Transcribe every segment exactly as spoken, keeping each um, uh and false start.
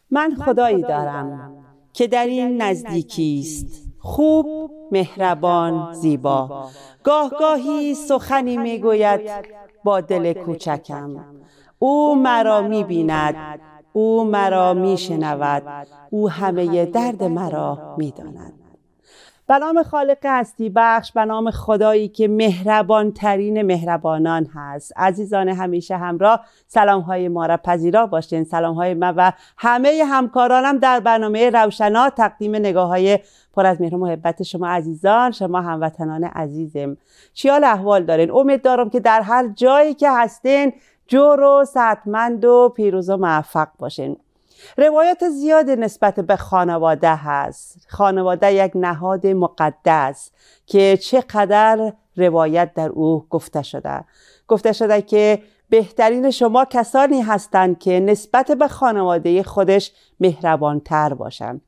من خدایی دارم که در این نزدیکی است، خوب، مهربان، زیبا. گاه گاهی سخنی میگوید با دل کوچکم. او مرا میبیند، او مرا میشنود، او همه درد مرا میداند. به نام خالق هستی بخش، به نام خدایی که مهربان ترین مهربانان هست. عزیزان همیشه همراه، سلام های ما را پذیرا باشین. سلام های من و همه همکارانم در برنامه روشنا، تقدیم نگاه های پر از مهر و محبت شما عزیزان، شما هموطنان عزیزم. چی حال احوال دارین؟ امید دارم که در هر جایی که هستین جور و صحتمند و پیروز و موفق باشین. روایات زیاد نسبت به خانواده هست. خانواده یک نهاد مقدس که چقدر روایت در او گفته شده. گفته شده که بهترین شما کسانی هستند که نسبت به خانواده خودش مهربانتر باشند.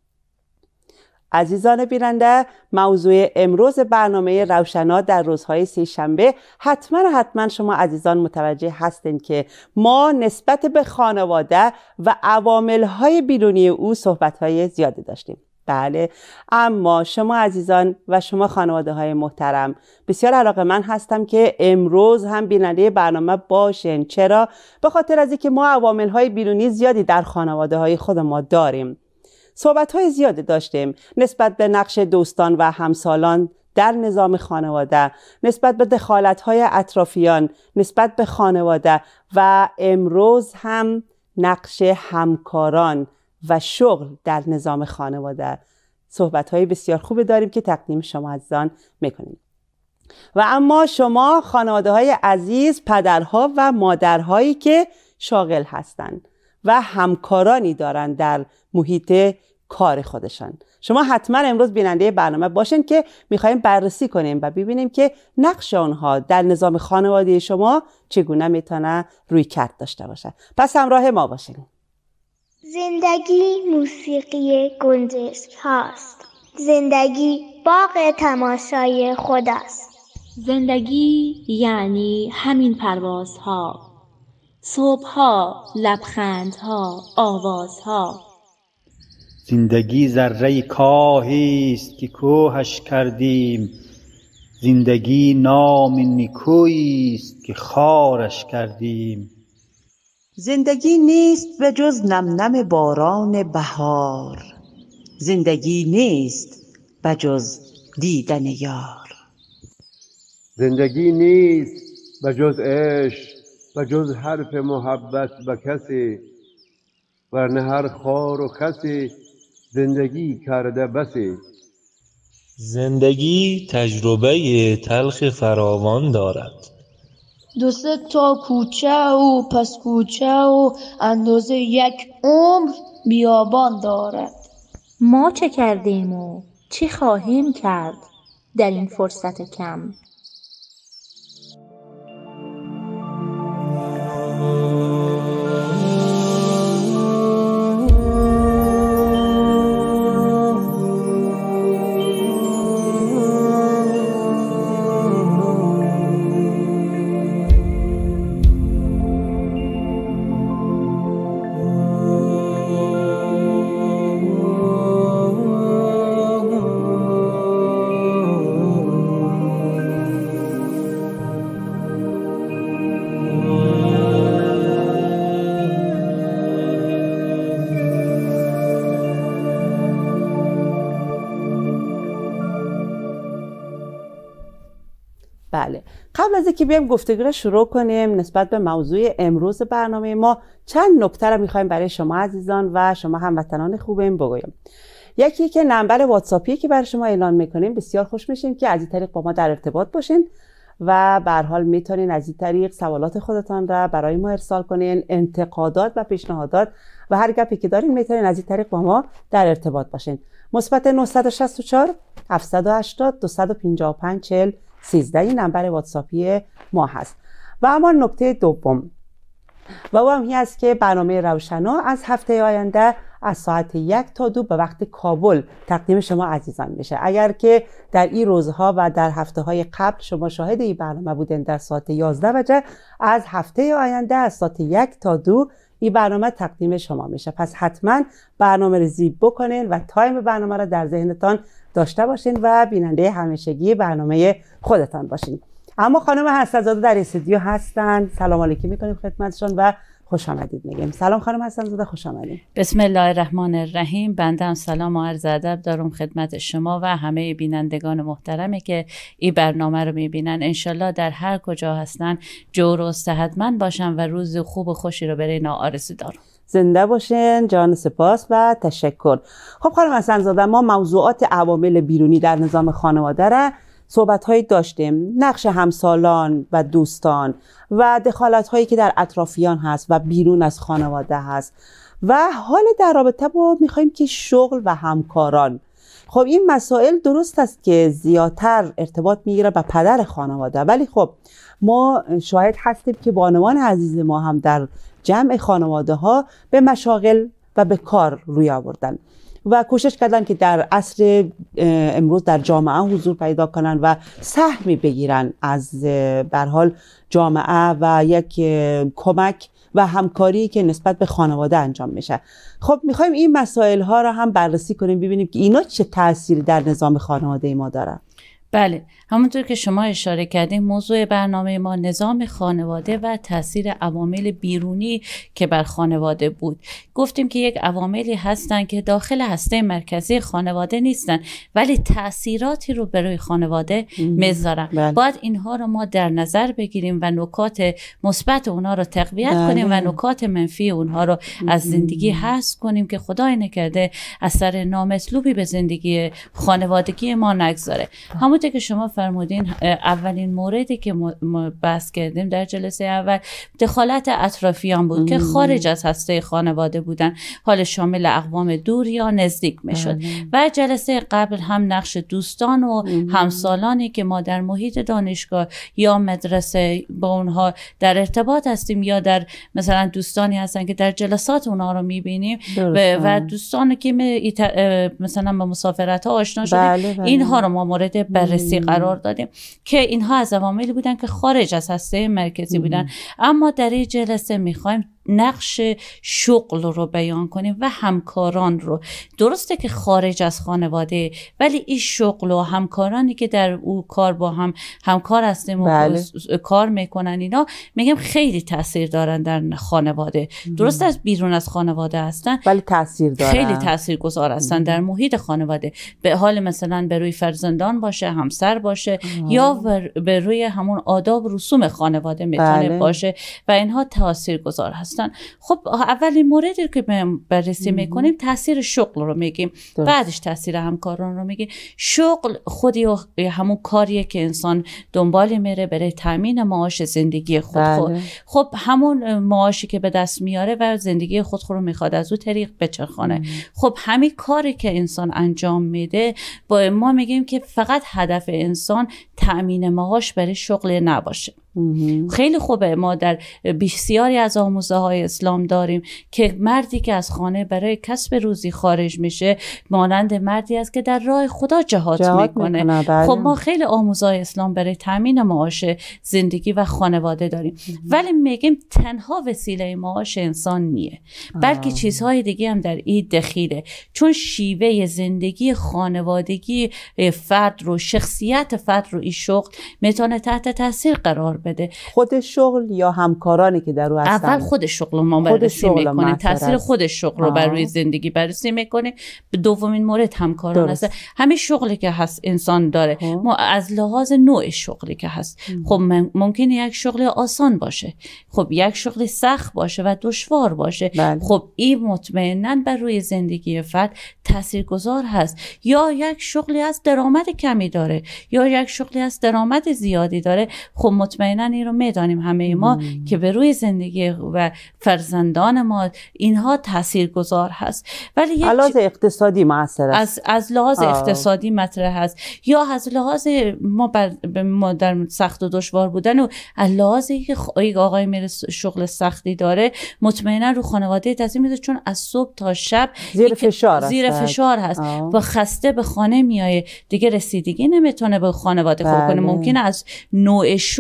عزیزان بیننده، موضوع امروز برنامه روشنا در روزهای سه شنبه حتما حتما شما عزیزان متوجه هستین که ما نسبت به خانواده و عواملهای بیرونی او صحبتهای زیادی داشتیم. بله، اما شما عزیزان و شما خانواده های محترم، بسیار علاقه‌مند هستم که امروز هم بیننده برنامه باشین. چرا؟ به خاطر از اینکه ما عواملهای بیرونی زیادی در خانواده های خود ما داریم. صحبت‌های زیادی داشتیم نسبت به نقش دوستان و همسالان در نظام خانواده، نسبت به دخالت‌های اطرافیان نسبت به خانواده و امروز هم نقش همکاران و شغل در نظام خانواده. صحبت‌های بسیار خوبی داریم که تقدیم شما عزیزان می‌کنیم. و اما شما خانواده‌های عزیز، پدرها و مادرهایی که شاغل هستند و همکارانی دارن در محیط کار خودشان، شما حتما امروز بیننده برنامه باشین که میخوایم بررسی کنیم و ببینیم که نقش آنها در نظام خانواده شما چگونه میتونه روی کرد داشته باشه. پس همراه ما باشین. زندگی موسیقی گنجشک هاست. زندگی باغ تماشای خود است. زندگی یعنی همین پروازها، صبح‌ها، لبخندها، آوازها. زندگی ذره کاهی است که کوهش کردیم، زندگی نام نیکویی است که خارش کردیم. زندگی نیست به جز نم نم باران بهار، زندگی نیست به جز دیدن یار. زندگی نیست به جز عشق، به جز حرف محبت به کسی، ورنه هر خار و خسی زندگی کرده بسی. زندگی تجربه تلخ فراوان دارد، دو سه تا کوچه و پس کوچه و اندازه یک عمر بیابان دارد. ما چه کردیم و چی خواهیم کرد در این فرصت کم؟ بله، قبل از اینکه بیایم گفتگو رو شروع کنیم نسبت به موضوع امروز برنامه ما، چند نکته رو میخوایم برای شما عزیزان و شما هموطنان خوبم بگویم. یکی که نمبر واتساپی که برای شما اعلان میکنیم، بسیار خوش میشیم که از این طریق با ما در ارتباط باشین و به هر حال میتونین از این طریق سوالات خودتان را برای ما ارسال کنین، انتقادات و پیشنهادات و هر گپی که دارین میتونین از این طریق با ما در ارتباط باشین. مثبت نه شش چهار هفت هشت صفر دو پنج پنج چهل سیزده این نمبر واتساپی ما هست. و اما نکته دوم و او هم این است که برنامه روشنا از هفته آینده از ساعت یک تا دو به وقت کابل تقدیم شما عزیزان میشه. اگر که در این روزها و در هفته های قبل شما شاهد این برنامه بودین در ساعت یازده بجه، از هفته آینده از ساعت یک تا دو این برنامه تقدیم شما میشه. پس حتما برنامه ریزی بکنین و تایم برنامه رو در ذهنتان داشته باشین و بیننده همیشگی برنامه خودتان باشین. اما خانم حسن‌زاده در استودیو هستن. سلام علیکم میکنیم خدمتشون و خوش آمدید میگیم. سلام خانم حسن‌زاده، خوش آمدید. بسم الله الرحمن الرحیم. بنده هم سلام و عرض ادب دارم خدمت شما و همه بینندگان محترمی که این برنامه رو میبینن. انشالله در هر کجا هستن جور و صحتمند باشن و روز خوب و خوشی رو برای اینا آرزو دارم. زنده باشین. جان سپاس و تشکر. خب خانم حسن‌زاده، ما موضوعات عوامل بیرونی در نظام خانواده را صحبت‌هایی داشتیم، نقش همسالان و دوستان و دخالت‌هایی که در اطرافیان هست و بیرون از خانواده هست و حال در رابطه با می‌خوایم که شغل و همکاران. خب این مسائل درست است که زیادتر ارتباط میگیره با پدر خانواده، ولی خب ما شاهد هستیم که بانوان عزیز ما هم در جمع خانواده ها به مشاغل و به کار روی آوردن و کوشش کردن که در عصر امروز در جامعه حضور پیدا کنن و سهمی بگیرن از به هر حال جامعه و یک کمک و همکاری که نسبت به خانواده انجام میشه. خب میخوایم این مسائل ها را هم بررسی کنیم، ببینیم که اینا چه تأثیری در نظام خانواده ما داره. بله، همونطور که شما اشاره کردیم موضوع برنامه ما نظام خانواده و تاثیر عوامل بیرونی که بر خانواده بود. گفتیم که یک عواملی هستن که داخل هسته مرکزی خانواده نیستن ولی تاثیراتی رو برای خانواده میذارن. بله. باید اینها رو ما در نظر بگیریم و نکات مثبت اونها رو تقویت بله. کنیم و نکات منفی اونها رو از زندگی حذف کنیم که خدای نکرده اثر نامطلوبی به زندگی خانوادگی ما نگذاره. همون که شما فرمودین اولین موردی که ما بحث کردیم در جلسه اول دخالت اطرافیان بود ام. که خارج از هسته خانواده بودن، حال شامل اقوام دور یا نزدیک میشد. و جلسه قبل هم نقش دوستان و ام. همسالانی که ما در محیط دانشگاه یا مدرسه با اونها در ارتباط هستیم یا در مثلا دوستانی هستن که در جلسات اونها رو میبینیم و دوستانی که مثلا با مسافرت ها آشنا شدیم. بله بله. اینها رو ما مورد بررسی قرار دادیم که اینها از عواملی بودن که خارج از هسته مرکزی بودن. اما در این جلسه میخوایم نقش شغل رو بیان کنیم و همکاران رو. درسته که خارج از خانواده ولی این شغل و همکارانی که در او کار با هم همکار هستیم بله. و کار میکنن اینا میگم خیلی تاثیر دارن در خانواده. درسته از بیرون از خانواده هستن ولی تاثیر دارن، خیلی تاثیر گذار هستن در محیط خانواده، به حال مثلا به روی فرزندان باشه، همسر باشه آه. یا به روی همون آداب و رسوم خانواده میتونه بله. باشه و اینها تاثیر گذار هستن. خب اولین موردی که بررسی میکنیم تاثیر شغل رو میگیم، بعدش تاثیر همکاران رو میگیم. شغل خودی و همون کاریه که انسان دنبال میره برای تامین معاش زندگی خود. بله. خب همون معاشی که به دست میاره و زندگی خود رو میخواد از او طریق بچرخانه. ام. خب همین کاری که انسان انجام میده با ما میگیم که فقط هدف انسان تامین معاش برای شغل نباشه. خیلی خوبه. ما در بسیاری از آموزه های اسلام داریم که مردی که از خانه برای کسب روزی خارج میشه مانند مردی است که در راه خدا جهاد, جهاد میکنه. میکنه خب ما خیلی آموزه های اسلام برای تامین معاش زندگی و خانواده داریم ولی میگیم تنها وسیله معاش انسان نیه بلکه آه. چیزهای دیگه هم در این دخیله، چون شیوه زندگی خانوادگی فرد رو، شخصیت فرد رو این شغل میتونه تحت تاثیر قرار بده. خود شغل یا همکارانی که در اون هستن؟ اول خود شغل ما بررسی میکنیم، تاثیر خود شغل رو بر روی زندگی بررسی میکنیم. دومین مورد همکاران هست. همین شغلی که هست انسان داره ها. ما از لحاظ نوع شغلی که هست ام. خب ممکنه یک شغل آسان باشه، خب یک شغل سخت باشه و دشوار باشه. بله. خب این مطمئناً بر روی زندگی فرد تاثیرگذار هست. یا یک شغلی از درآمد کمی داره یا یک شغلی از درآمد زیادی داره، خب مطمئناً این رو میدانیم همه ما مم. که به روی زندگی و فرزندان ما اینها تاثیرگذار هست. ولی یک لحاظ اقتصادی موثر است. از از لحاظ آه. اقتصادی مطرح هست یا از لحاظ ما بر ما در سخت و دشوار بودن و از لحاظی که یک آقای میره شغل سختی داره مطمئنا رو خانواده تاثیر میذاره، چون از صبح تا شب زیر فشار زیر هست. فشار هست و خسته به خانه میایه، دیگه رسیدگی نمیتونه به خانواده خوب کنه. ممکنه از نوع شغل هم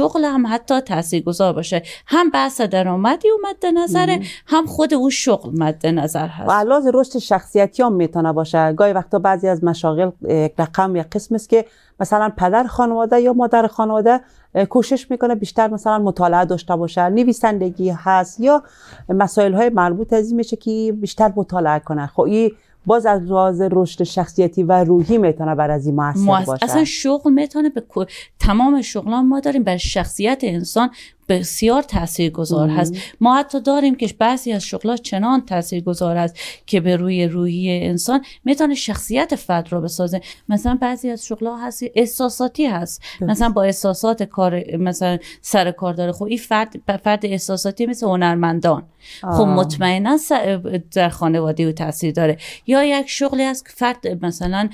هم حتی تاثیرگذار باشه. هم بحث درآمدی مد نظره، هم خود او شغل مد نظر هست. و علاوه رشد شخصیتی هم میتونه باشه. گاهی وقتا بعضی از مشاغل یک رقم یا قسم است که مثلا پدر خانواده یا مادر خانواده کوشش میکنه بیشتر مثلا مطالعه داشته باشه، نویسندگی هست یا مسائل های مربوط از این میشه که بیشتر مطالعه کنه. خب این باز از راز رشد شخصیتی و روحی میتونه بر از این مؤثر باشه. اصلا شغل میتونه به تمام شغلان ما داریم بر شخصیت انسان بسیار تاثیرگذار هست. ما حتی داریم که بعضی از شغلات چنان تاثیرگذار هست که به روی روحی انسان میتونه شخصیت فرد رو بسازه. مثلا بعضی از شغلات هست احساساتی هست، مثلا با احساسات کار مثلا سر کار داره. خب این فرد فرد احساساتی مثل هنرمندان، خب مطمئنا در خانواده او تاثیر داره. یا یک شغلی هست که فرد مثلا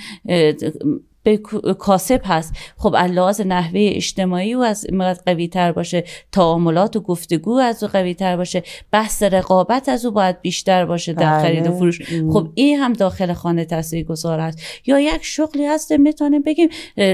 کاسب هست، خب لحاظ نحوه اجتماعی او از قوی تر باشه، تعاملات و گفتگو از او قوی تر باشه، بحث رقابت از او باید بیشتر باشه در خرید و فروش. خب این هم داخل خانه تاثیرگذار هست. یا یک شغلی هست میتونیم بگیم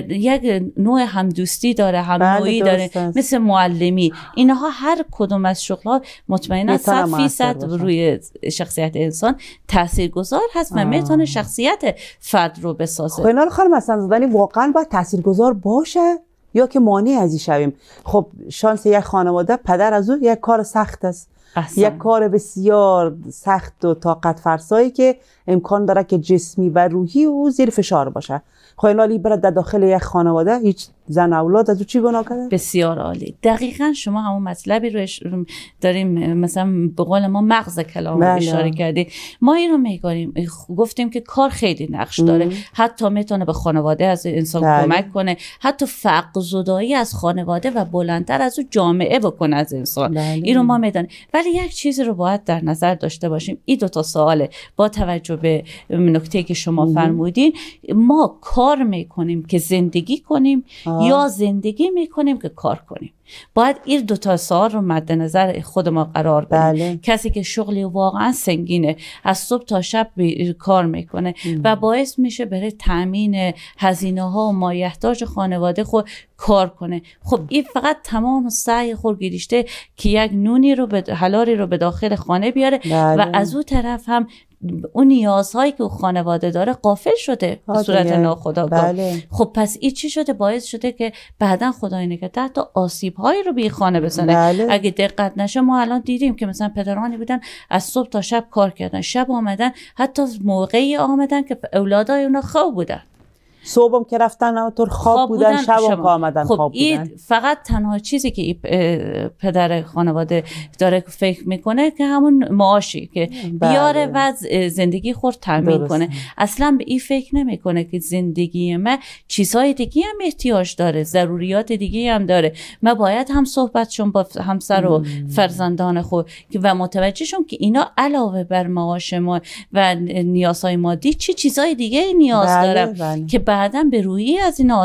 یک نوع همدوستی داره، هم نوعی داره، مثل معلمی. اینها هر کدوم از شغلات مطمئنا صد فیصد روی شخصیت انسان تاثیرگذار هست و میتونه شخصیت فرد رو بسازه. خب اینا رو خانم زندانی واقعا باید تاثیرگذار باشه یا که مانع از این شویم؟ خب شانس یک خانواده پدر از او یک کار سخت است، احسن. یک کار بسیار سخت و طاقت فرسایی که امکان داره که جسمی و روحی او زیر فشار باشه. خب این حالی برای در داخل یک خانواده هیچ زن اولاد از او چی گناه کرده؟ بسیار عالی. دقیقاً شما همون مطلبی رو داریم، مثلا به قول ما مغز کلام رو اشاره کردیم. ما این رو میگاریم گفتیم که کار خیلی نقش داره، حتی میتونه به خانواده از انسان بله. کمک کنه، حتی فقر زدایی از خانواده و بلندتر از او جامعه بکنه از انسان. بله. این رو ما میدانیم. ولی یک چیزی رو باید در نظر داشته باشیم. این دو تا سواله با توجه به نکته‌ای که شما فرمودین. ما کار میکنیم که زندگی کنیم آه. یا زندگی میکنیم که کار کنیم. باید این دو تا سوال رو مد نظر خود ما قرار بدیم. بله. کسی که شغلی واقعا سنگینه، از صبح تا شب کار میکنه ام. و باعث میشه برای تامین هزینه ها و مایحتاج خانواده خود کار کنه. خب این فقط تمام سعی خود گریشته که یک نونی رو به حلالی رو به داخل خانه بیاره. بله. و از اون طرف هم اون نیازهایی که خانواده داره غافل شده به صورت ناخودآگاه. بله. خب پس این چی شده؟ باعث شده که بعداً خدای نگهدار حتی آسیب‌هایی رو به خانه بزنه. بله. اگه دقت نشه ما الان دیدیم که مثلا پدرانی بودن از صبح تا شب کار کردن، شب آمدن حتی موقعی آمدن که اولادای اونا خواب بودن. صبحم که رفتن همونطور خواب, خواب بودن, بودن شبم که آمدن خب خواب بودن. فقط تنها چیزی که پدر خانواده داره فکر میکنه که همون معاشی که بله. بیاره و زندگی خود تامین درسته. کنه. اصلا به این فکر نمیکنه که زندگی من چیزهای دیگه هم احتیاج داره، ضروریات دیگه هم داره. من باید هم صحبتشون با همسر و فرزندان خود و متوجهشون که اینا علاوه بر معاش ما و نیازهای مادی چه چیزهای دیگه نیاز بله. دارن بله. که بعداً به رویی از این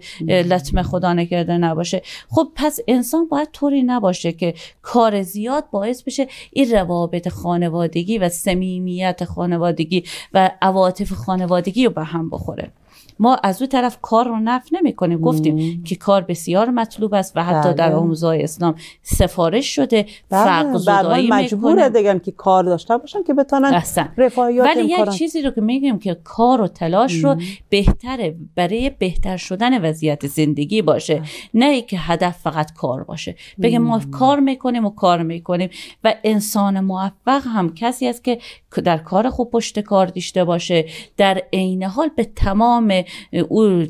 لطمه خدا نکرده نباشه. خب پس انسان باید طوری نباشه که کار زیاد باعث بشه این روابط خانوادگی و صمیمیت خانوادگی و عواطف خانوادگی رو به هم بخوره. ما از اون طرف کار رو نفی نمی کنیم. گفتیم که کار بسیار مطلوب است و حتی بله. در آموزهای اسلام سفارش شده. فقر زدایی مجبوره دیگه که کار داشته باشن که بتونن رفاهیات ولی یک چیزی رو که میگیم که کار و تلاش رو بهتره برای بهتر شدن وضعیت زندگی باشه، نه که هدف فقط کار باشه. بگیم ما کار میکنیم و کار میکنیم. و انسان موفق هم کسی است که در کار خوب پشت کار داشته باشه، در عین حال به تمام او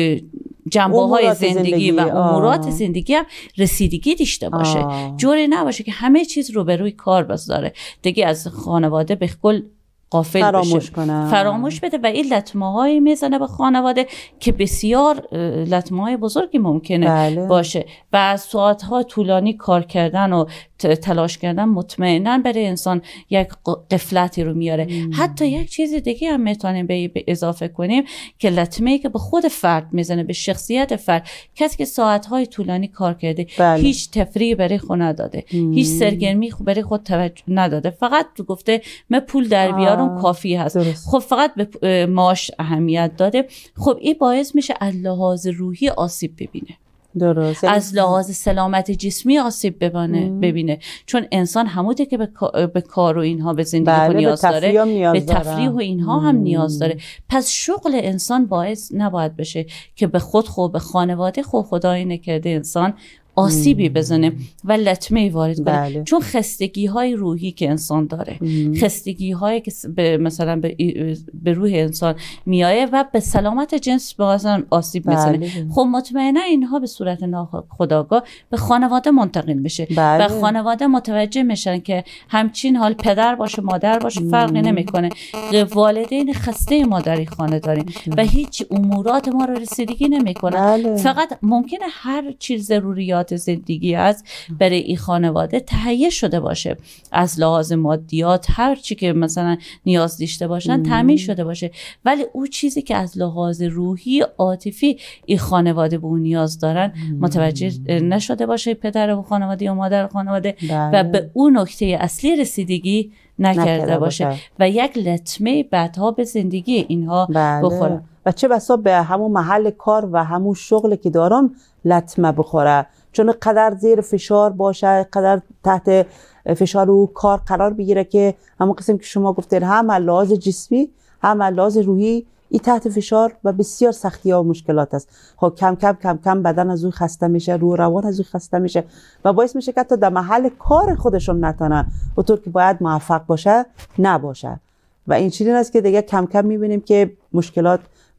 جنبه های زندگی, زندگی و امورات زندگی هم رسیدگی داشته باشه. جوری نباشه که همه چیز رو به روی کار بذاره، دیگه از خانواده به کل غافل فراموش بشه. کنه. فراموش بده و این لطمه هایی میزنه به خانواده که بسیار لطمه های بزرگی ممکنه بله. باشه و از ساعت ها طولانی کار کردن و تلاش کردن مطمئنا برای انسان یک غفلتی رو میاره. مم. حتی یک چیز دیگه هم میتونیم به اضافه کنیم که لطمه‌ای که به خود فرد میزنه، به شخصیت فرد. کسی که ساعت‌های طولانی کار کرده بله. هیچ تفریحی برای خود نداده، مم. هیچ سرگرمی برای خود توجه نداده، فقط گفته من پول در بیارم کافی هست. درست. خب فقط به معاش اهمیت داده. خب این باعث میشه از لحاظ روحی آسیب ببینه. درست. از لحاظ سلامت جسمی آسیب ببینه ببینه چون انسان همونطور که به, به کار و اینها به زندگی بله، نیاز به داره نیاز به داره. تفریح و اینها هم نیاز داره. پس شغل انسان باعث نباید بشه که به خود خود به خانواده خود خدای نکرده انسان آسیبی بزنه و لطمه وارد کنه. بله. چون خستگی های روحی که انسان داره، خستگی هایی که به مثلا به, به روح انسان میایه و به سلامت جنس مثلا آسیب میزنه. بله. خب مطمئنا اینها به صورت ناخودآگاه به خانواده منتقل میشه. بله. و خانواده متوجه میشن که همچین حال پدر باشه مادر باشه فرقی نمیکنه، والدین خسته ما در این خانه داریم و هیچ امورات ما رو رسیدگی نمیکنه. بله. فقط ممکنه هر چیز ضروریات زندگی از برای این خانواده تهیه شده باشه، از لحاظ مادیات هر چی که مثلا نیاز داشته باشن تامین شده باشه، ولی اون چیزی که از لحاظ روحی عاطفی این خانواده به اون نیاز دارن متوجه نشده باشه پدر و خانواده یا مادر خانواده بله. و به اون نکته اصلی رسیدگی نکرده, نکرده باشه. باشه و یک لطمه بعدها به زندگی اینها بله. بخوره و چه بسا به همون محل کار و همون شغل که دارم لطمه بخوره، چون قدر زیر فشار باشه، قدر تحت فشار و کار قرار بگیره که همون قسم که شما گفتید هم لحاظ جسمی هم لحاظ روحی این تحت فشار و بسیار سختی ها و مشکلات است. خب کم کم کم کم بدن از اون خسته میشه، روح روان از اون خسته میشه و باعث میشه که تا در محل کار خودشون نتونه اونطور که باید موفق باشه نباشه و این چیزی است که دیگه کم کم میبینیم که مشکلات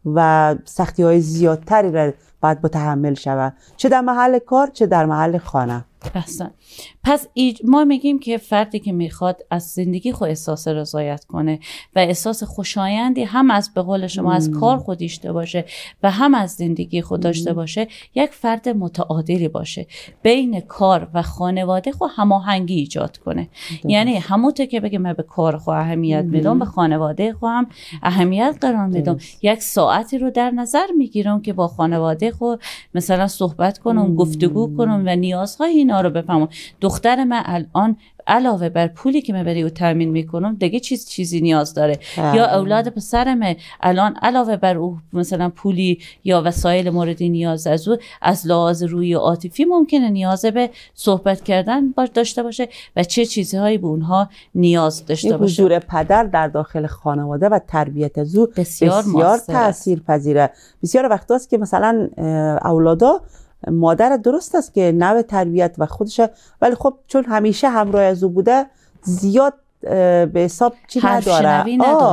و سختی های زیادتری را باید متحمل شود، چه در محل کار چه در محل خانه. احسن. پس ما میگیم که فردی که میخواد از زندگی خود احساس رضایت کنه و احساس خوشایندی هم از به قول شما از کار خود داشته باشه و هم از زندگی خود داشته باشه، یک فرد متعادلی باشه، بین کار و خانواده خود هماهنگی ایجاد کنه. یعنی همونطور که بگه من به کار خود اهمیت میدم، به خانواده خود هم اهمیت قرار میدم. یک ساعتی رو در نظر میگیرم که با خانواده خود مثلا صحبت کنم، گفتگو کنم و نیازهای اینا رو بفهمم. دختر من الان علاوه بر پولی که من برای او تامین میکنم دیگه چیز چیزی نیاز داره آه. یا اولاد پسرم الان علاوه بر او مثلا پولی یا وسایل مورد نیاز از او از لحاظ روحی و عاطفی ممکنه نیاز به صحبت کردن باش داشته باشه و چه چیزهایی به اونها نیاز داشته باشه. حضور پدر در داخل خانواده و تربیت از او بسیار, بسیار تأثیر پذیره. بسیار وقت است که مثلا اولادا مادر درست است که نوع تربیت و خودشه، ولی خب چون همیشه همراه از او بوده زیاد به حساب چی نداره،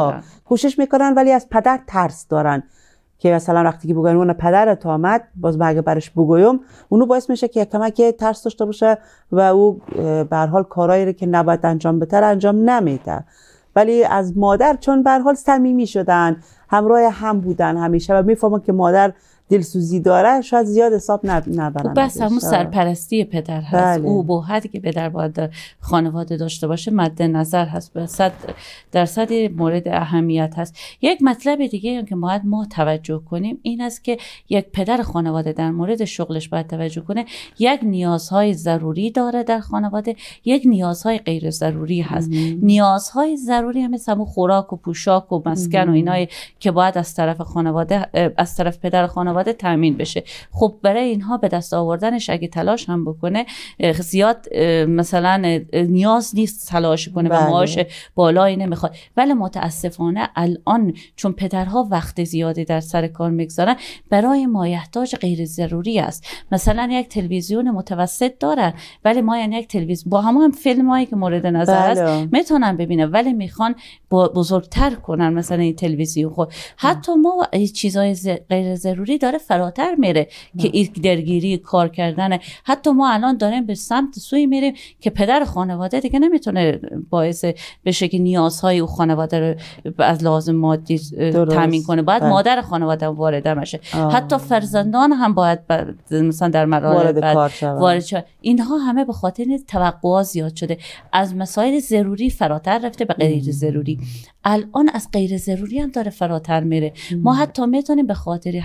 کوشش میکنن ولی از پدر ترس دارن که مثلا وقتی که بگن اون پدرت آمد باز من اگه برش بگویم اونو باعث میشه که کمک ترس داشته باشه و او به هر حال کارایی رو که نباید انجام بده انجام نمیده. ولی از مادر چون به هر حال صمیمی شدن، همراه هم بودن همیشه و میفهمن که مادر دلسوزی داره، شاید زیاد حساب نبرن. بس همون سرپرستی پدر هست. بله. او بوحدی که پدر باید در خانواده داشته باشه مد نظر هست، به صد درصد مورد اهمیت هست. یک مطلب دیگه هم که باید ما توجه کنیم این است که یک پدر خانواده در مورد شغلش باید توجه کنه. یک نیازهای ضروری داره در خانواده، یک نیازهای غیر ضروری هست. مم. نیازهای ضروری هم مثل خوراک و پوشاک و مسکن و اینایی که باید از طرف خانواده از طرف پدر خانواده تامین بشه. خب برای اینها به دست آوردنش اگه تلاش هم بکنه زیاد مثلا نیاز نیست تلاش کنه بله. و معاش بالایی نمیخواد، ولی متاسفانه الان چون پدرها وقت زیادی در سر کار میگذارن برای مایحتاج غیر ضروری است. مثلا یک تلویزیون متوسط دارن ولی ما یعنی یک تلویزیون با همون هم فیلم هایی که مورد نظر بله. است میتونن ببینن ولی میخوان بزرگتر کنن مثلا این تلویزیون. خود حتی ما چیزای غیر ضروری داره فراتر میره که این درگیری کار کردن. حتی ما الان داریم به سمت سوی میریم که پدر خانواده دیگه نمیتونه باعث بشه که نیازهای او خانواده رو از لازم مادی تامین کنه، باید مادر خانواده هم وارد بشه. حتی فرزندان هم باید مثلا در مراحل بعد وارد شه. اینها همه به خاطر توقعات زیاد شده، از مسائل ضروری فراتر رفته به غیر ضروری. الان از غیر ضروری هم داره فراتر میره. ما حتی میتونیم به خاطر همچی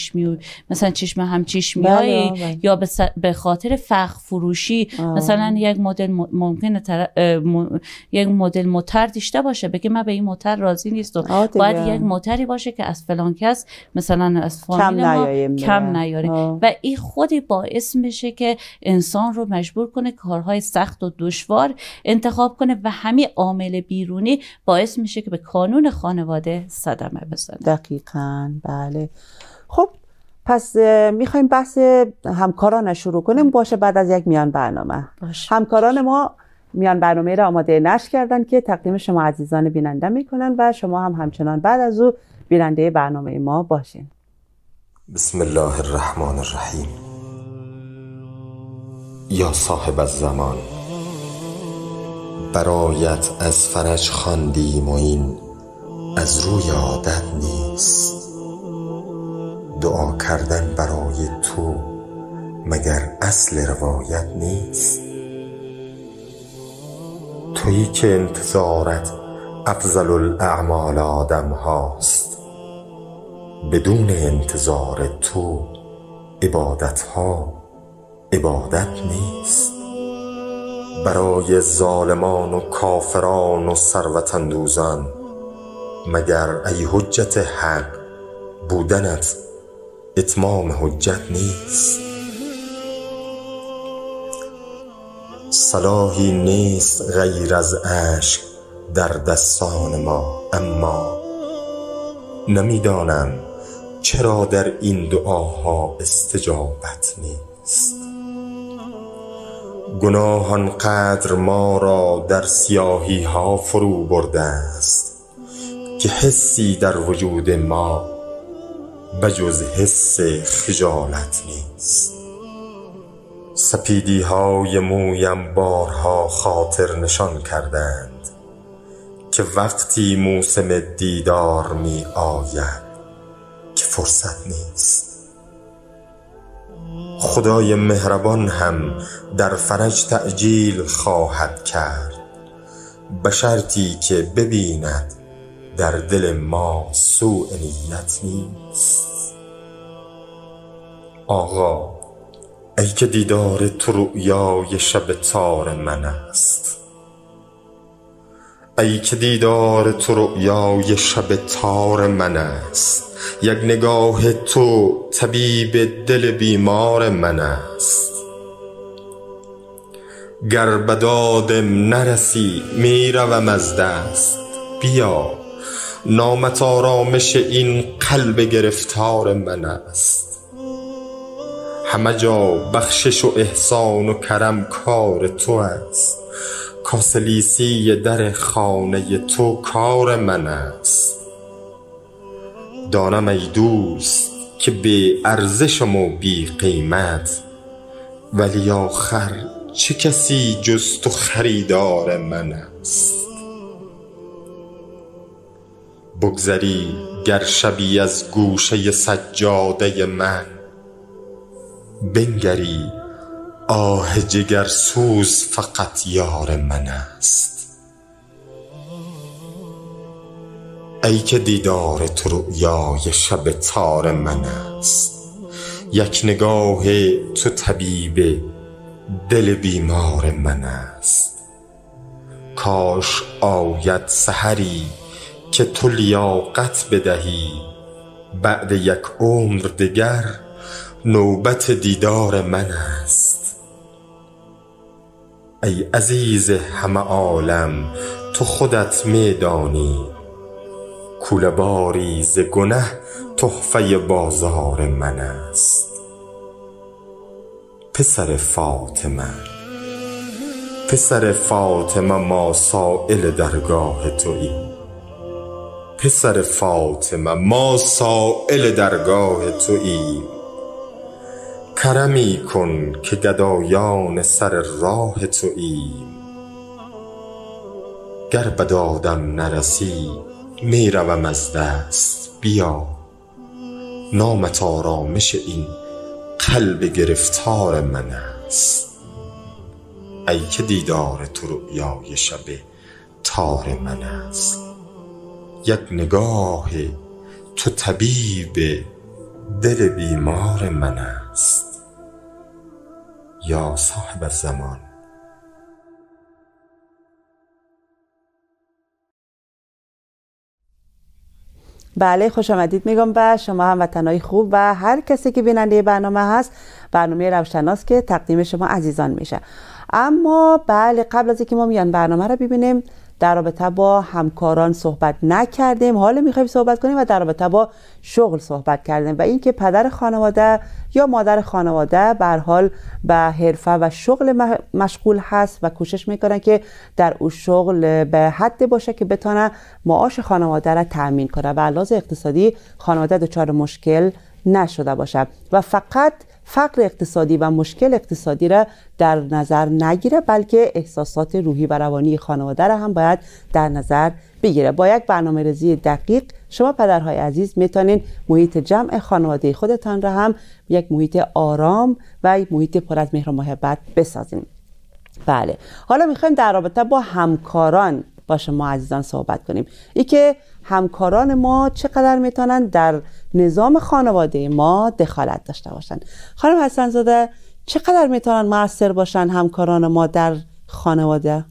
چشمی مثلا چشم هم چشمیایی بله، بله. یا به خاطر فخ فروشی آه. مثلا یک مدل ممکنه تر... م... یک مدل موتر داشته باشه بگه من به این موتر راضی نیستم، باید یک موتری باشه که از فلان کس مثلا از فامیل ما کم نیاره آه. و این خودی باعث میشه که انسان رو مجبور کنه کارهای سخت و دشوار انتخاب کنه و همین عامل بیرونی باعث میشه که به قانون خانواده صدمه بزنه. دقیقاً بله. خب پس میخوایم بحث همکاران شروع کنیم باشه بعد از یک میان برنامه. باشه. همکاران ما میان برنامه را آماده نشر کردن که تقدیم شما عزیزان بیننده میکنن و شما هم همچنان بعد از او بیننده برنامه ما باشین. بسم الله الرحمن الرحیم. یا صاحب الزمان، برایت از فرج خواندیم و این از روی عادت نیست. دعا کردن برای تو مگر اصل روایت نیست؟ تویی که انتظارت افضل الاعمال آدم هاست، بدون انتظار تو عبادت ها عبادت نیست. برای ظالمان و کافران و ثروت اندوزان مگر ای حجت حق بودنت اتمام حجت نیست؟ صلاحی نیست غیر از اشک در دستان ما، اما نمیدانم چرا در این دعاها استجابت نیست. گناه آنقدر ما را در سیاهی ها فرو برده است که حسی در وجود ما بجز حس خجالت نیست. سپیدی های مویم بارها خاطر نشان کردند که وقتی موسم دیدار می آید که فرصت نیست. خدای مهربان هم در فرج تعجیل خواهد کرد، به شرطی که ببیند در دل ما سوء نیت نیست. آقا ای که دیدار تو رؤیای شب تار من است، ای که دیدار تو رؤیای شب تار من است، یک نگاه تو طبیب دل بیمار من است. گر به دادم نرسی می روم از دست، بیا نامت آرامش این قلب گرفتار من است. همه جا بخشش و احسان و کرم کار تو است، کاسلیسی در خانه تو کار من است. دانم ای دوست که بی ارزشم و بی قیمت، ولی آخر چه کسی جز تو خریدار من است. بگذری گر شبی از گوشه سجاده من، بنگری آه جگر سوز فقط یار من است. ای که دیدار تو رؤیای شب تار من است، یک نگاه تو طبیب دل بیمار من است. کاش آید سحری که تو لیاقت بدهی، بعد یک عمر دگر نوبت دیدار من است. ای عزیز همه عالم تو خودت میدانی، کوله باری ز گنه تحفه بازار من است. پسر فاطمه پسر فاطمه ما سائل درگاه تویی، پسر فاطمه ما سائل درگاه تویی. کرمی کن که گدایان سر راه توییم، گر به دادم نرسی می روم از دست، بیا نامت آرامش این قلب گرفتار من است. ای که دیدار تو رؤیای شب تار من است، یک نگاه تو طبیب دل بیمار من است. یا صاحب الزمان. بله، خوش آمدید میگم به شما هموطنای خوب و هر کسی که بیننده برنامه هست. برنامه روشناس که تقدیم شما عزیزان میشه. اما بله، قبل از اینکه ما میان برنامه رو ببینیم، در رابطه با همکاران صحبت نکردیم، حالا میخوایم صحبت کنیم و در رابطه با شغل صحبت کردیم و اینکه پدر خانواده یا مادر خانواده به هر حال به حرفه و شغل مشغول هست و کوشش میکنن که در اون شغل به حد باشه که بتونه معاش خانواده را تأمین کنه و علاوه اقتصادی خانواده دچار مشکل نشده باشه و فقط فقر اقتصادی و مشکل اقتصادی را در نظر نگیره، بلکه احساسات روحی و روانی خانواده را هم باید در نظر بگیره. با یک برنامه ریزی دقیق شما پدرهای عزیز میتونین محیط جمع خانواده خودتان را هم یک محیط آرام و یک محیط پر از مهر و محبت بسازین. بله، حالا میخوایم در رابطه با همکاران با شما عزیزان صحبت کنیم. ای که همکاران ما چقدر میتونن در نظام خانواده ما دخالت داشته باشن. خانم حسن زاده، چقدر میتونن مؤثر باشن همکاران ما در خانواده؟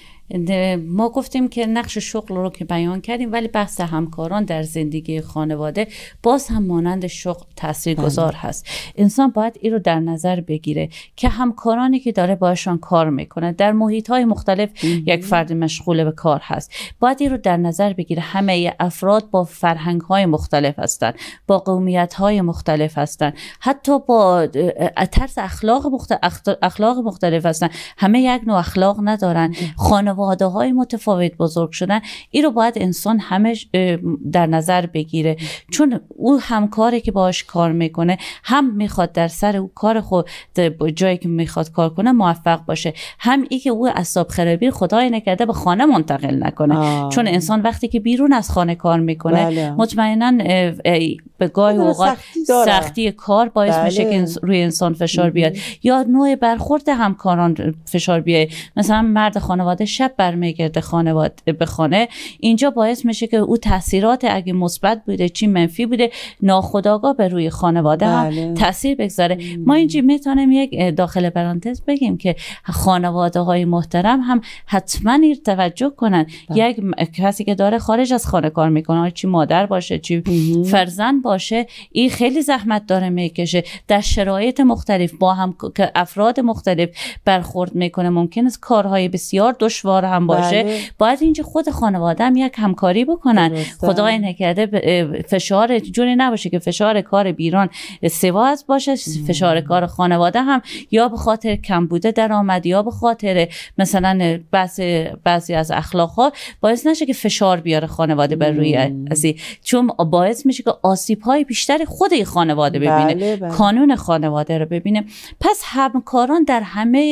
ما گفتیم که نقش شغل رو که بیان کردیم، ولی بحث همکاران در زندگی خانواده باز هم مانند شغل تاثیرگذار هست. انسان باید این رو در نظر بگیره که همکارانی که داره باشون کار میکنه در محیط های مختلف یک فرد مشغول به کار هست، باید این رو در نظر بگیره همه افراد با فرهنگ های مختلف هستند، با قومیت های مختلف هستند، حتی با طرز اخلاق مختلف اخلاق مختلف هستند، همه یک نوع اخلاق ندارن، خانواده خانواده های متفاوت بزرگ شدن. این رو باید انسان همه در نظر بگیره، چون او همکاری که باش کار میکنه هم میخواد در سر او کار خود جایی که میخواد کار کنه موفق باشه، هم ای که او اعصاب خرابی خدای نکرده به خانه منتقل نکنه. آه. چون انسان وقتی که بیرون از خانه کار میکنه بله. مطمئنا به گاهی اوقات سختی, سختی کار باعث بله. میشه که روی انسان فشار بیاد یا نوع برخورد همکاران فشار بیاد. مثلا مرد خانواده شب برمیگرده خانواده به خانه، اینجا باعث میشه که او تاثیرات اگه مثبت بوده چی منفی بوده ناخودآگاه به روی خانواده بله. هم تاثیر بگذاره. ام. ما اینجا میتونیم یک داخل پرانتز بگیم که خانواده های محترم هم حتما این توجه کنن بله. یک کسی که داره خارج از خانه کار میکنه، چی مادر باشه چی ام. فرزند باشه، این خیلی زحمت داره میکشه، در شرایط مختلف با هم که افراد مختلف برخورد میکنه، ممکن است کارهای بسیار دشوار هم باشه بله. باید اینجا خود خانواده هم یک همکاری بکنن. خدای نکرده فشار جوری نباشه که فشار کار بیرون سواز باشه، فشار کار خانواده هم یا به خاطر کمبود درآمد یا به خاطر مثلا بعضی بعضی از اخلاق ها باعث نشه که فشار بیاره خانواده بر روی اسی، چون باعث میشه که آسیب های بیشتری خود خانواده ببینه بله بله. کانون خانواده رو ببینه. پس همکاران در همه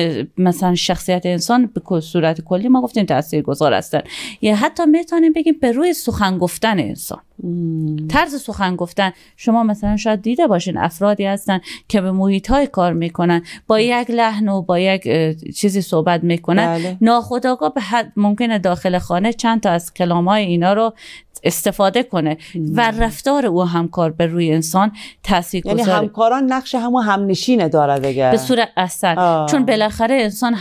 مثلا شخصیت انسان به صورت کلی ما گفتیم تاثیرگذار هستن، یا حتی میتونیم بگیم به روی سخن گفتن انسان. مم. طرز سخن گفتن، شما مثلا شاید دیده باشین افرادی هستن که به محیط های کار میکنن با یک لحن و با یک چیزی صحبت میکنن بله. ناخودآگاه به حد ممکنه داخل خانه چند تا از کلام های اینا رو استفاده کنه مم. و رفتار او همکار به روی انسان تاثیر گذاره. یعنی همکاران نقش همو همنشینه داره دیگه به صورت اصلا، چون بالاخره انسان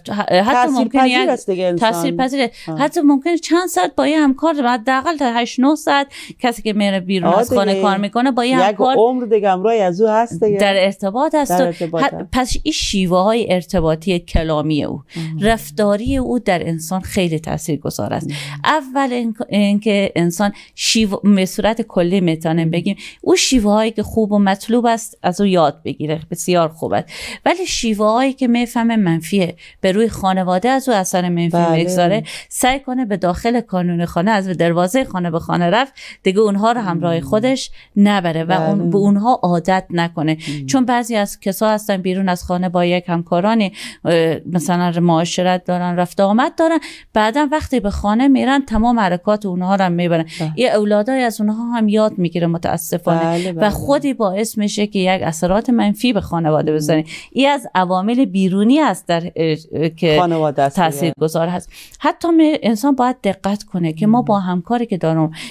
حتی ممکنه یک تاثیر پذیره، حتی ممکنه چند ساعت با یه همکار حداقل تا هشت نه ساعت کسی که میره بیرون از خانه کار میکنه با یه همکار یک عمر دیگه همراه از او هست دیگه در ارتباط هست. در ارتباط هست. پس این شیوه های ارتباطی کلامی او ام. رفتاری او در انسان خیلی تاثیرگذار است. اول اینکه انسان شیوه به صورت کلی میتونیم بگیم او شیوه هایی که خوب و مطلوب است از او یاد بگیره، بسیار خوب است، ولی شیوه هایی که میفهمه منفیه به روی خانواده از او اثر منفی میگذاره سعی کنه به داخل کانون خانه از دروازه خانه به خانه رفت دیگه اونها رو همراه خودش نبره و اون به اونها عادت نکنه. ام. چون بعضی از کسا هستن بیرون از خانه با یک همکارانی مثلا معاشرت دارن، رفت آمد دارن، بعدا وقتی به خانه میرن تمام حرکات اونها رو میبرن. یه اولادای از اونها هم یاد میگیره متاسفانه بله بله. و خودی باعث میشه که یک اثرات منفی به خانواده بزنه. این از عوامل بیرونی است در که تاثیرگذار هست. حتی انسان باید دقت کنه که ما با همکاری که دارم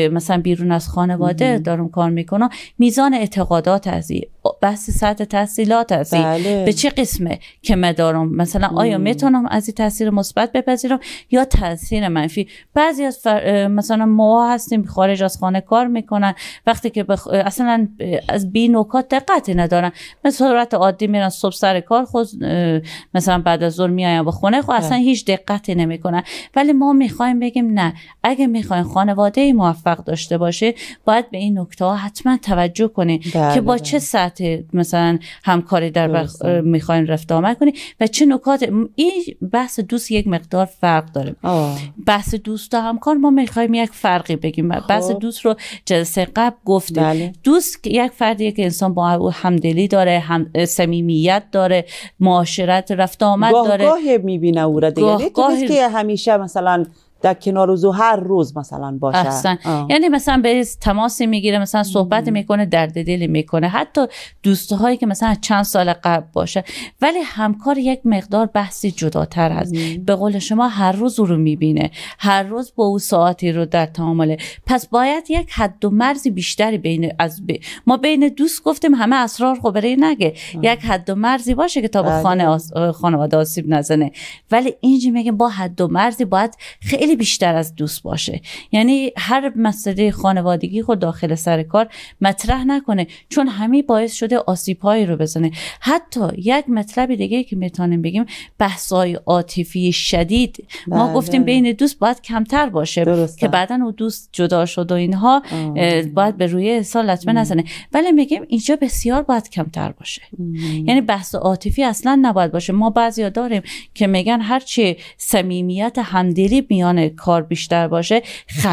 مثلا بیرون از خانواده دارم کار میکنم، میزان اعتقادات ازی، بحث سطح تحصیلات ازی، بله. به چه قسمه که من دارم مثلا آیا میتونم از این تاثیر مثبت بپذیرم یا تاثیر منفی. بعضی از فر... مثلا ما هستیم خارج از خانه کار میکنن، وقتی که بخ... اصلا از بی نکات دقتی ندارن، به صورت عادی میرن صبح سر کار، خود مثلا بعد از ظهر میاین به خونه، خود اصلا هیچ دقتی نمیکنن. ولی ما میخوایم بگیم نه، اگه میخواین خانواده موفق داشته باشه باید به این نکته ها حتما توجه کنین که با چه سطح مثلا همکاری در بخ... میخواین رفت آمد کنین و چه نکات. این بحث دوست یک مقدار فرق داره. آه. بحث دوست و همکار ما میخوایم یک فرقی بگیم. خب. بحث دوست رو جلسه قبل گفتیم. بله. دوست یک فردیه که انسان با او همدلی داره، هم صمیمیت داره، معاشرت رفت آمد گاه داره. گاه میبینه او را دیگه، گاه که همیشه مثلا در کنار روزو هر روز مثلا باشه. احسن. یعنی مثلا به تماس میگیره، مثلا صحبت میکنه، درد دلی میکنه، حتی دوستهایی که مثلا چند سال قبل باشه. ولی همکار یک مقدار بحثی جداتر هست. به قول شما هر روز رو میبینه، هر روز با او ساعتی رو در تعامله. پس باید یک حد و مرزی بیشتری بین از ب... ما بین دوست گفتیم همه اسرار خب برای نگه، آه. یک حد و مرزی باشه که تا به خانه آس... خانواده آسیب نزنه. ولی اینجا میگه با حد و مرزی باید خیلی بیشتر از دوست باشه. یعنی هر مسئله خانوادگی خود داخل سر کار مطرح نکنه، چون همین باعث شده آسیب‌هایی رو بزنه. حتی یک مطلب دیگه که میتونیم بگیم بحث‌های عاطفی شدید. بله. ما گفتیم بین دوست باید کمتر باشه. درسته. که بعداً اون دوست جدا شد و اینها باید به روی احسان لطمه نزنه. ولی میگیم اینجا بسیار باید کمتر باشه. ام. یعنی بحث عاطفی اصلا نباید باشه. ما بعضیا داریم که میگن هرچی صمیمیت همدلی میان کار بیشتر باشه،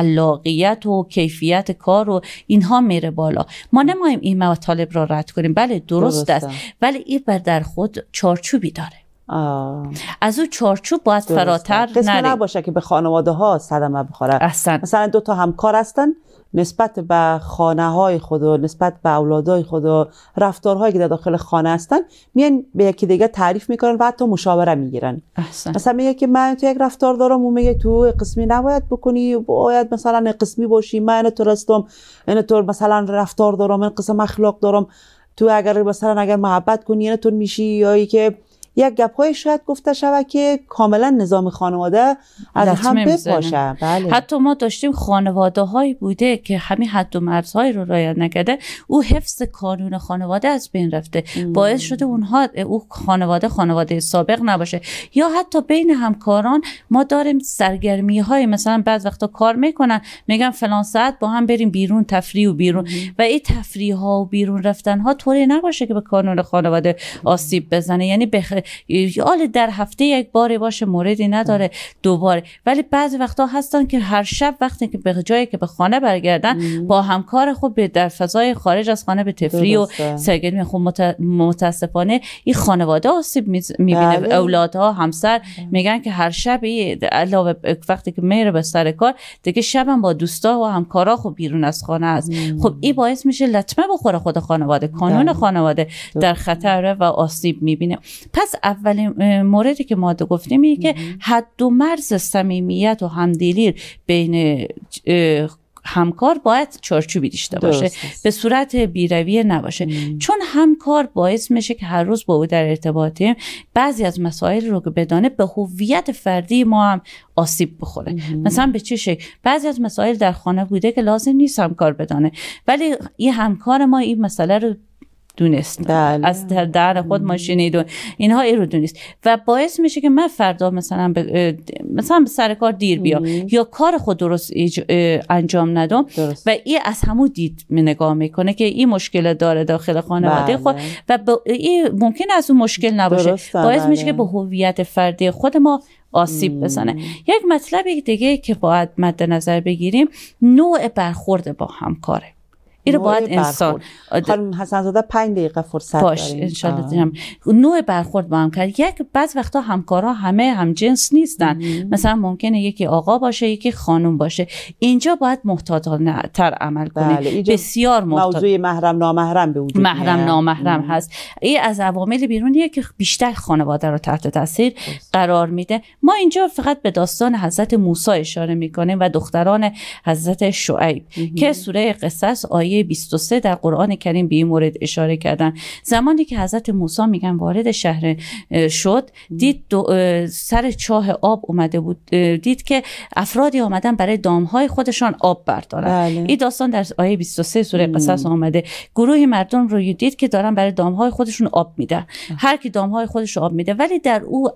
خلاقیت و کیفیت کار و اینها میره بالا. ما نماییم این مطالب را رد کنیم، بله درست است، ولی این بر در خود چارچوبی داره. آه. از اون چارچوب باید درسته. فراتر نره. نباشه که به خانواده ها صدمه بخوره. احسن. مثلا دو تا همکار هستن، نسبت به خانه های خود و نسبت به اولادای خود و رفتارهایی که در داخل خانه هستن میان به یکی دیگه تعریف میکنن و حتی مشاوره میگیرن. احسن. مثلا میگه که من تو یک رفتار دارم، اون میگه تو قسمی نباید بکنی، باید مثلا قسمی باشی، من تو رستم این طور مثلا رفتار دارم، این قسم اخلاق دارم، تو اگر مثلا اگر محبت کنی این طور میشی، یا ای که یک گپ‌های شاید گفته شود که کاملا نظام خانواده از هم بپاشه. بله. حتی ما داشتیم خانواده هایی بوده که همین حد و مرزهای رو رعایت نکرده، او حفظ قانون خانواده از بین رفته، ام. باعث شده اونها او خانواده خانواده سابق نباشه. یا حتی بین همکاران ما داریم سرگرمی های، مثلا بعض وقتا کار میکنن میگن فلان ساعت با هم بریم بیرون تفریح و بیرون، ام. و این تفریح ها و بیرون رفتن ها طوری نباشه که به قانون خانواده آسیب بزنه. یعنی بخ... حالا در هفته یک باری باشه موردی نداره، دوباره. ولی بعضی وقتا هستن که هر شب وقتی که به جایی که به خانه برگردن ام. با همکار خود در فضای خارج از خانه به تفریح و سرگرمی خود متاسفانه این خانواده آسیب میبینه. بله. اولادها، همسر میگن که هر شب علاوه وقتی که میره به سر کار دیگه شبم با دوستا و همکارا خود بیرون از خانه است. خب این باعث میشه لطمه بخوره خود خانواده، قانون بله. خانواده در خطر و آسیب میبینه. پس اولین موردی که ما گفتیم اینه که حد و مرز صمیمیت و همدلی بین همکار باید چارچوبی داشته باشه، به صورت بیرویه نباشه. مم. چون همکار باعث میشه که هر روز با او در ارتباطیم، بعضی از مسائل رو که بدانه به هویت فردی ما هم آسیب بخوره. مم. مثلا به چه شکل؟ بعضی از مسائل در خانه بوده که لازم نیست همکار بدانه، ولی این همکار ما این مسئله رو دونست. بله. از در خود ما شنید و اینها ای رو دونست و باعث میشه که من فردا مثلا به مثلا به سر کار دیر بیام یا کار خود درست انجام ندم درست. و این از همون دید می نگاه میکنه که این مشکل داره داخل خانواده بله. خود و این ممکن از اون مشکل نباشه درسته. باعث بله. میشه که به هویت فردی خود ما آسیب بزنه. یک مطلب دیگه که باید مد نظر بگیریم نوع برخورد با همکاره. این رو باید انسان خانم حسن زاده پنج دقیقه فرصت باش داریم. انشالله داریم. نوع برخورد با هم کرد. یک بعض وقتا همکارا همه هم جنس نیستن. ام. مثلا ممکنه یکی آقا باشه یکی خانم باشه. اینجا باید محتاطانه تر عمل کنیم. بله. بسیار محتاط. موضوع محرم نامحرم به وجود محرم میاد. نامحرم ام. هست. این از عوامل بیرونیه که بیشتر خانواده رو تحت تاثیر قرار میده. ما اینجا فقط به داستان حضرت موسی اشاره میکنیم و دختران حضرت شعیب که سوره قصص آیه بیست و سه در قرآن کریم به این مورد اشاره کردن. زمانی که حضرت موسی میگن وارد شهر شد، دید سر چاه آب اومده بود، دید که افرادی آمدن برای دامهای خودشان آب بردارن. بله. این داستان در آیه بیست و سه سوره قصص آمده. گروهی مردم رو دید که دارن برای دامهای خودشون آب میدن. هر کی دامهای خودش رو آب میده، ولی در او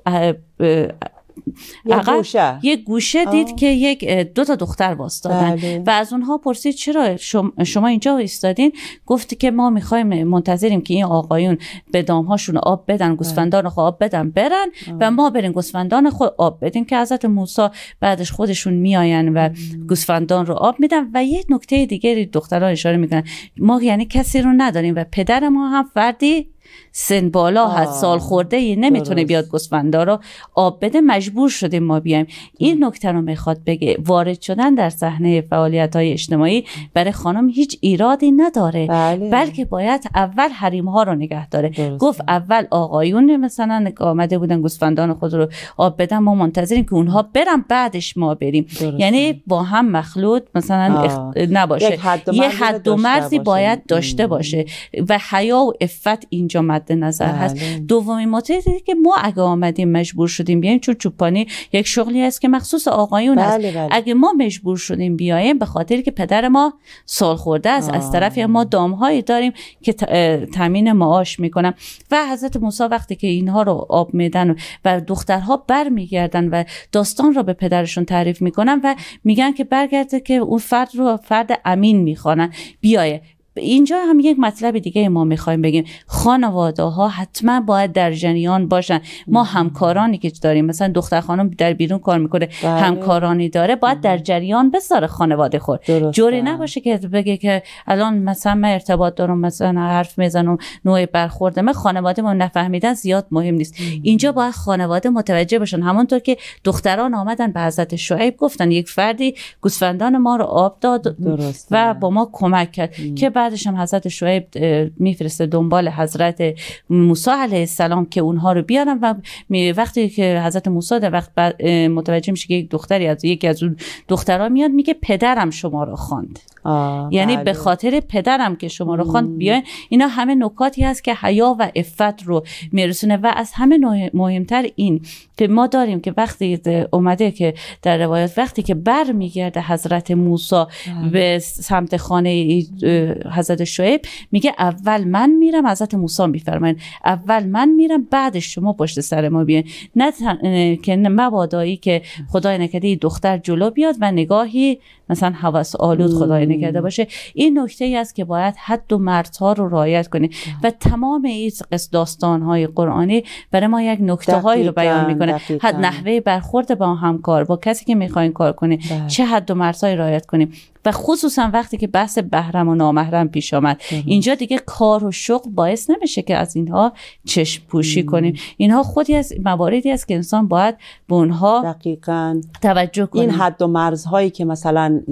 یه گوشه یک گوشه دید آه. که یک دو تا دختر واسطادن. بله. و از اونها پرسید چرا شما اینجا ایستادین؟ گفت که ما میخوایم منتظریم که این آقایون به دامهاشون آب بدن، گوسفندان خود آب بدن برن آه. و ما بریم گوسفندان خود آب بدیم که حضرت موسی بعدش خودشون میاین و گوسفندان رو آب میدن. و یک نکته دیگه دخترها اشاره میکنن، ما یعنی کسی رو نداریم و پدر ما هم فردی سن بالا هست، سال خورده ای نمیتونه بیاد گوسفندا رو آب بده، مجبور شدیم ما بیایم. این نکته رو میخواد بگه، وارد شدن در صحنه فعالیت‌های اجتماعی برای خانم هیچ ایرادی نداره. بله. بلکه باید اول حریم ها رو نگه داره. درسته. گفت اول آقایون مثلا آمده بودن گوسفندان خود رو آب بدن، ما منتظریم که اونها برن بعدش ما بریم. درسته. یعنی با هم مخلوط مثلا اخ... نباشه، یه حد و مرزی باید داشته باشه و حیا و عفت اینجا مد نظر بله. هست. دومین مورد که ما اگه آمدیم مجبور شدیم بیایم، چون چوپانی یک شغلی است که مخصوص آقایون بله است. بله. اگه ما مجبور شدیم بیایم به خاطر که پدر ما سال خورده است، آه. از طرفی ما دامهایی داریم که تامین معاش میکنن. و حضرت موسی وقتی که اینها رو آب میدن و دخترها برمیگردن و داستان رو به پدرشون تعریف میکنن و میگن که برگرده که اون فرد رو فرد امین میخوانن بیایه. اینجا هم یک مطلب دیگه ما میخوایم بگیم، خانواده ها حتما باید در جریان باشن. ما همکارانی که داریم، مثلا دختر خانم در بیرون کار میکنه بله. همکارانی داره، باید در جریان بذاره خانواده خود. جوری نباشه که بگه که الان مثلا من ارتباط دارم، مثلا حرف میزنم، نوع برخورد من خانواده ما نفهمیدن زیاد مهم نیست. اینجا باید خانواده متوجه باشن. همونطور که دختران آمدن به حضرت شعیب گفتن یک فردی گوسفندان ما رو آب داد درسته. و با ما کمک کرد ام. که بعدش هم حضرت شعیب میفرسته دنبال حضرت موسی علیه السلام که اونها رو بیارن و وقتی که حضرت موسی در وقت متوجه میشه که یک دختری از یکی از اون دخترها میاد میگه پدرم شما رو خواند، یعنی بله. به خاطر پدرم که شما رو خواند بیاین. اینا همه نکاتی هست که حیا و عفت رو میرسونه. و از همه مهمتر این که ما داریم که وقتی اومده که در روایات وقتی که بر میگرده حضرت موسی به سمت خانه حضرت شعیب میگه اول من میرم، حضرت موسی میفرماین اول من میرم بعدش شما پشت سر ما بیاین. نه تن... که مبادایی که خدای نکرده دختر جلو بیاد و نگاهی مثلا هوس آلود خدای نکرده باشه. این نکته ای است که باید حد و مرزها رو رعایت کنیم و تمام این داستان‌های قرآنی برای ما یک نکته‌هایی رو بیان میکنه. حد نحوه برخورد با همکار، با کسی که میخواین کار کنیم چه حد و مرزهایی رعایت کنیم. و خصوصا وقتی که بحث محرم و نامحرم پیش آمد، اینجا دیگه کار و شغل باعث نمیشه که از اینها چشم پوشی کنیم. اینها خودی از مواردی است که انسان باید به اونها دقیقاً توجه کنه. این حد و مرزهایی که مثلا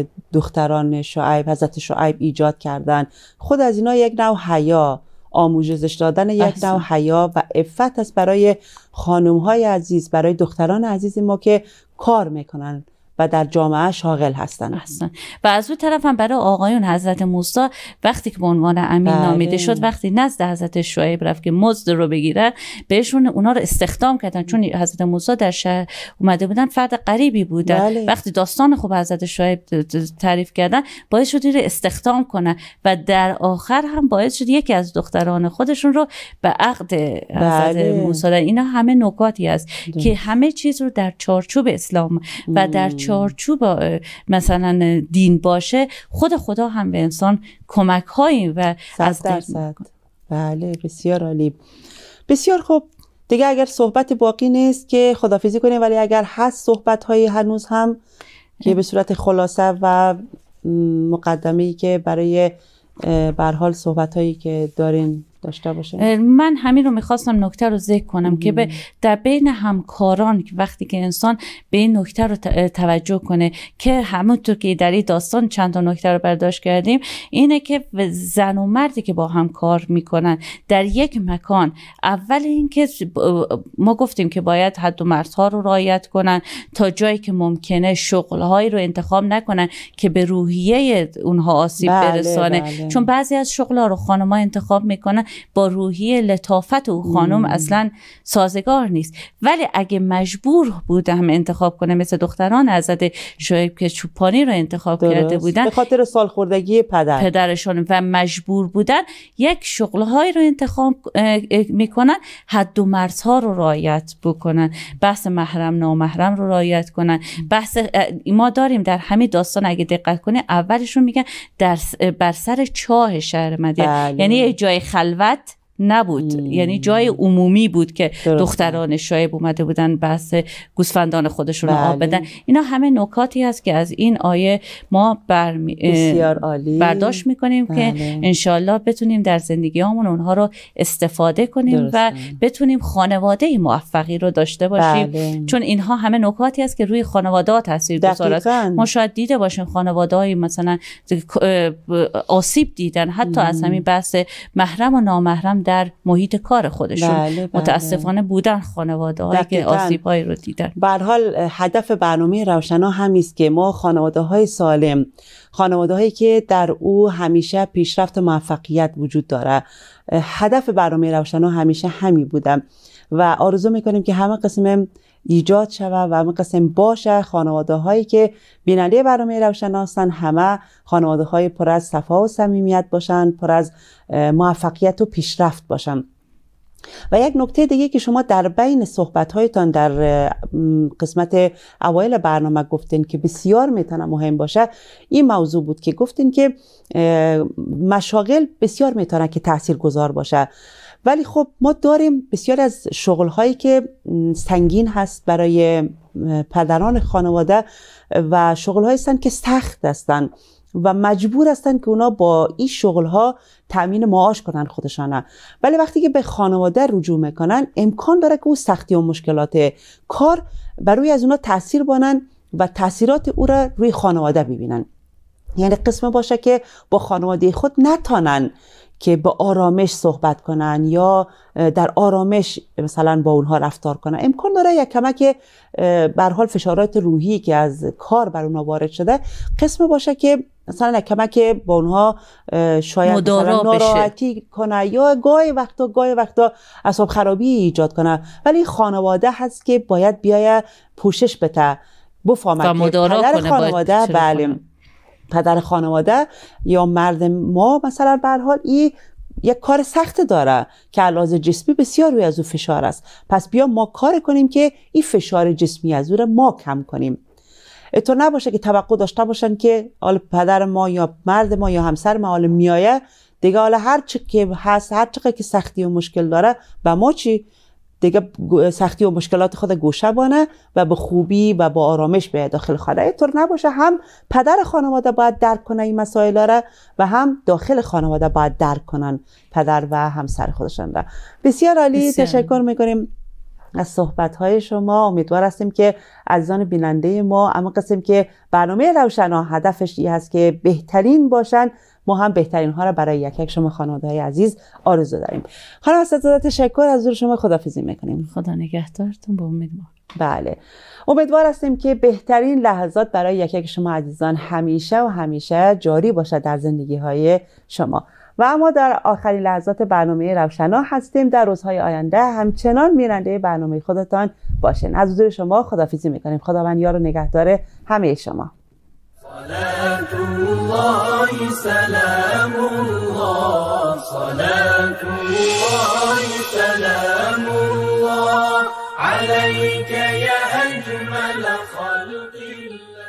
دختران شعیب، حضرت شعیب ایجاد کردن، خود از اینا یک نوع حیا، آموزش دادن یک نوع حیا و عفت است برای خانم‌های عزیز، برای دختران عزیز ما که کار میکنن و در جامعه شاغل هستن. هستن. و از اون طرف هم برای آقایون حضرت موسی وقتی که به عنوان امین بله. نامیده شد، وقتی نزد حضرت شعیب رفت که مزد رو بگیره، بهشون اونا رو استخدام کردن، چون حضرت موسی در شهر اومده بودن، فرد غریبی بودن. بله. وقتی داستان خوب حضرت شعیب تعریف کردن، باعث شد رو استخدام کنه و در آخر هم باعث شد یکی از دختران خودشون رو به عقد حضرت بله. موسی. اینا همه نکاتی است ده. که همه چیز رو در چارچوب اسلام و در چارچوب مثلا دین باشه، خود خدا هم به انسان کمک هایی و از درصد. بله بسیار عالی، بسیار خوب. دیگه اگر صحبت باقی نیست که خداحافظی کنیم، ولی اگر هست صحبت هایی هنوز هم که به صورت خلاصه و مقدمه‌ای که برای به هر حال صحبت‌هایی که دارین داشته باشه؟ من همین رو میخواستم نکته رو ذکر کنم که به در بین همکاران وقتی که انسان به این نکته رو توجه کنه که همونطور که در این داستان چند تا نکته رو برداشت کردیم، اینه که زن و مردی که با هم کار میکنن در یک مکان، اول اینکه ما گفتیم که باید حد و مرزها رو رعایت کنن، تا جایی که ممکنه شغلهایی رو انتخاب نکنن که به روحیه اونها آسیب بله، برسانه. بله. چون بعضی از شغلها رو خانم‌ها انتخاب میکنن با روحیه لطافت او خانم اصلا سازگار نیست، ولی اگه مجبور بوده هم انتخاب کنه، مثل دختران حضرت شعیب که چوپانی رو انتخاب درست. کرده بودن به خاطر سالخوردگی پدر پدرشون و مجبور بودن، یک شغلهایی رو انتخاب میکنن، حد و مرزها رو رعایت بکنن، بحث محرم نامحرم رو رعایت کنن. بحث ما داریم در همین داستان اگه دقت کنه، اولشون میگن در بر سر چاه شهر مدینه، یعنی جای خلوت نبود، مم. یعنی جای عمومی بود که درسته. دختران شعیب اومده بودن بحث گوسفندان خودشون رو آب بدن. اینا همه نکاتی هست که از این آیه ما بر بسیار عالی برداشت میکنیم بله. که انشالله بتونیم در زندگی همون اونها رو استفاده کنیم درسته. و بتونیم خانواده موفقی رو داشته باشیم بله. چون اینها همه نکاتی هست که روی خانواده ها تاثیر گذار است. ما شاید دیده باشیم خانواده های مثلا آسیب دیدن حتی مم. از همین بحث محرم و نامحرم در محیط کار خودشون بله، بله. متاسفانه بودن خانواده هایی که آسیب هایی رو دیدن. به هر حال هدف برنامه روشنا همین است که ما خانواده های سالم، خانواده هایی که در او همیشه پیشرفت و موفقیت وجود داره، هدف برنامه روشنا همیشه همین بودم و آرزو میکنیم که همه قسم ایجاد شود و همه قسم باشه. خانواده هایی که بیننده برنامه روشنا هستن همه خانواده های پر از صفا و صمیمیت باشن، پر از موفقیت و پیشرفت باشن. و یک نکته دیگه که شما در بین صحبت هایتان در قسمت اوایل برنامه گفتین که بسیار میتونه مهم باشه، این موضوع بود که گفتین که مشاغل بسیار میتونه که تأثیر گذار باشه، ولی خب ما داریم بسیار از شغل‌هایی که سنگین هست برای پدران خانواده و شغل‌هایی هستند که سخت هستند و مجبور هستند که اونا با این شغل‌ها تأمین معاش کنن خودشانه، ولی وقتی که به خانواده رجوع میکنن امکان داره که او سختی و مشکلات کار بر روی از اونا تأثیر بانن و تأثیرات او را روی خانواده ببینن. یعنی قسم باشه که با خانواده خود نتانن که به آرامش صحبت کنن یا در آرامش مثلا با اونها رفتار کنن. امکان داره یک کمک به هر حال فشارات روحی که از کار بر اونها وارد شده قسم باشه که مثلا یک کمک با اونها شاید مثلا ناراحتی کنه یا گاهی وقتا گاهی وقتا اعصاب خرابی ایجاد کنه، ولی خانواده هست که باید بیاید پوشش بده، بفهمه که پدر خانواده بله پدر خانواده یا مرد ما مثلا به هر حال این یک کار سخت داره که علاوه جسمی بسیار روی از او فشار است، پس بیا ما کار کنیم که این فشار جسمی از او را ما کم کنیم. تو نباشه که توقع داشته باشن که حالا پدر ما یا مرد ما یا همسر ما حالا میایه دیگه حالا هر چی که هست، هر چقدر که سختی و مشکل داره و ما چی دیگه سختی و مشکلات خود گوشه بانه و به خوبی و با آرامش به داخل خانواده. اینطور نباشه، هم پدر خانواده باید درک کنه این مسائل را و هم داخل خانواده باید درک کنن پدر و همسر خودشان را. بسیار عالی، تشکر میکنیم از صحبت‌های شما. امیدوار هستیم که عزیزان بیننده ما، اما قسم که برنامه روشنا هدفش این هست که بهترین باشن، ما هم بهترین ها را برای یک یک شما خانواده‌های عزیز آرزو داریم. خانم اسدزاده تشکر، از حضور شما خداحافظی میکنیم. خدا نگهدارتون. با امید ما. بله، امیدوار هستیم که بهترین لحظات برای یک یک شما عزیزان همیشه و همیشه جاری باشد در زندگی های شما. و اما در آخرین لحظات برنامه روشنا هستیم. در روزهای آینده همچنان میرنده برنامه خودتان باشین. از حضور شما خداحافظی میکنیم. خداوند یار و نگهدار همه شما. صلاة الله سلام الله، صلاة الله سلام الله عليك يا أجمل خلق الله.